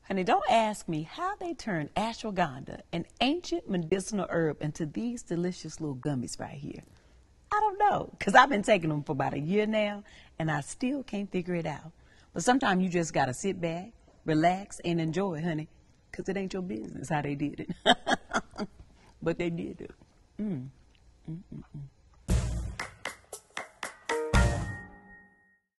Honey, don't ask me how they turned ashwagandha, an ancient medicinal herb, into these delicious little gummies right here. I don't know, because I've been taking them for about a year now, and I still can't figure it out. But sometimes you just got to sit back, relax, and enjoy, honey, because it ain't your business how they did it. But they did it.